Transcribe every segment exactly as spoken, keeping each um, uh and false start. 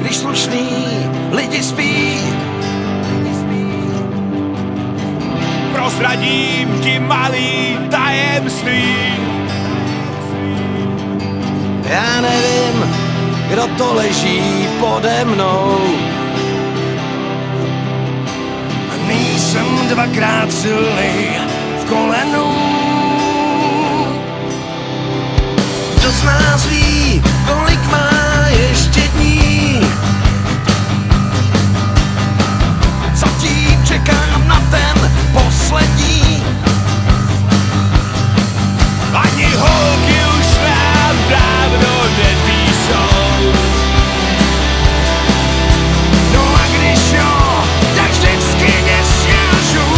když slušný lidi spí. Prozradím ti malý tajemství. Já nevím, kdo to leží pode mnou. Nejsem dvakrát silnej v kolenu. Kdo z nás ví, kolik má ještě dní? Zatím čekám na ten poslední. Ani holky už nám dávno nepíšou. No a když jo, tak vždycky neskážu.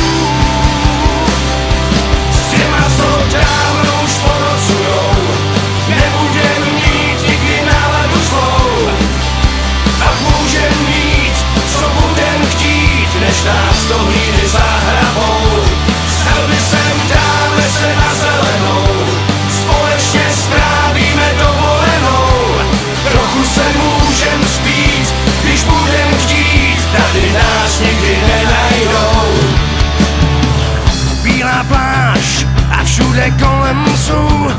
S těma, co dávno už ponocujou, nebudem mít nikdy náladu zlou. Pak můžem mít, co budem chtít, než nás do hlíny zahrabou. Stel by sem dáme se na zelenou, společně strávíme dovolenou. Trochu se můžem spít, když budem chtít, tady nás nikdy nenajdou. Bílá pláž a všude kolem jsou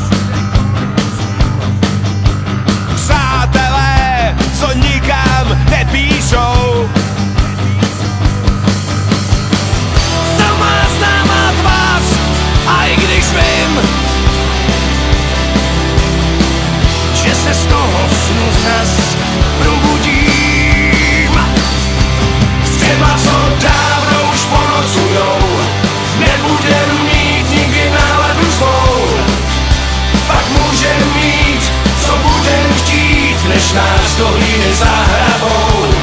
Přátelé, co nikam nepíšou. sama známá tvář, a i když vím, že se z toho snu zas probudím. S těma, co dávno už ponocujou, nebudem mít nikdy náladu zlou. Pak můžem mít, co budem chtít, než nás do hlíny zahrabou.